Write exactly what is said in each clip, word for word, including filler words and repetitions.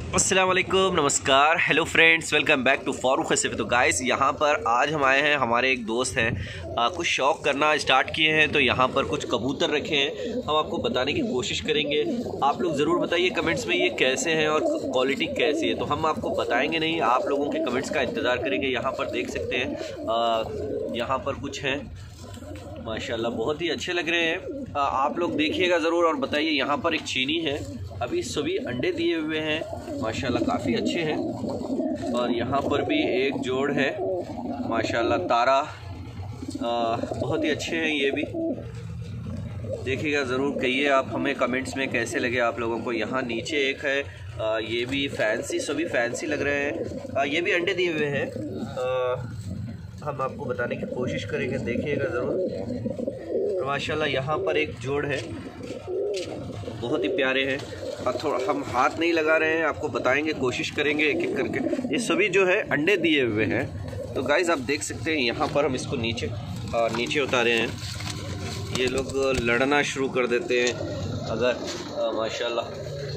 अस्सलाम वालेकुम, नमस्कार, hello friends, welcome back to Farooq Hasif. तो गाइस यहाँ पर आज हम आए हैं, हमारे एक दोस्त हैं आ, कुछ शौक़ करना स्टार्ट किए हैं। तो यहाँ पर कुछ कबूतर रखे हैं, हम आपको बताने की कोशिश करेंगे। आप लोग ज़रूर बताइए कमेंट्स में ये कैसे हैं और क्वालिटी कैसी है। तो हम आपको बताएंगे नहीं, आप लोगों के कमेंट्स का इंतज़ार करेंगे। यहाँ पर देख सकते हैं, यहाँ पर कुछ हैं माशाल्लाह, बहुत ही अच्छे लग रहे हैं। आ, आप लोग देखिएगा ज़रूर और बताइए। यहाँ पर एक चीनी है, अभी सभी अंडे दिए हुए हैं माशाल्लाह, काफ़ी अच्छे हैं। और यहाँ पर भी एक जोड़ है माशाल्लाह, तारा, आ, बहुत ही अच्छे हैं ये भी। देखिएगा ज़रूर, कहिए आप हमें कमेंट्स में कैसे लगे आप लोगों को। यहाँ नीचे एक है, आ, ये भी फैंसी, सभी फैंसी लग रहे हैं। आ, ये भी अंडे दिए हुए हैं, आ, हम आपको बताने की कोशिश करेंगे, देखिएगा ज़रूर। माशाल्लाह यहाँ पर एक जोड़ है, बहुत ही प्यारे हैं। थोड़ा हम हाथ नहीं लगा रहे हैं, आपको बताएंगे, कोशिश करेंगे एक एक करके। ये सभी जो है अंडे दिए हुए हैं। तो गाइस आप देख सकते हैं, यहाँ पर हम इसको नीचे आ, नीचे उतारे हैं। ये लोग लड़ना शुरू कर देते हैं अगर, माशाल्लाह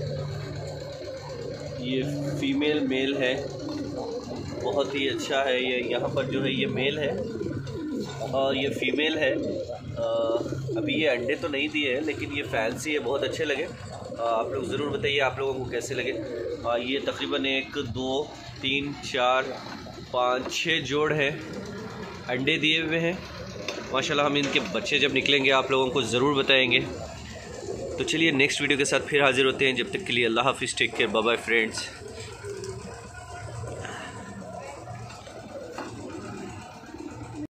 ये फीमेल मेल है, बहुत ही अच्छा है ये। यहाँ पर जो है ये मेल है और ये फीमेल है। आ, अभी ये अंडे तो नहीं दिए हैं, लेकिन ये फैंसी है, बहुत अच्छे लगे। आ, आप लोग ज़रूर बताइए आप लोगों को कैसे लगे। आ, ये तकरीबन एक दो तीन चार पाँच छः जोड़ है, अंडे दिए हुए हैं माशाल्लाह। हम इनके बच्चे जब निकलेंगे आप लोगों को ज़रूर बताएंगे। तो चलिए नेक्स्ट वीडियो के साथ फिर हाज़िर होते हैं। जब तक के लिए अल्लाह हाफ़िज़, take care, bye bye friends.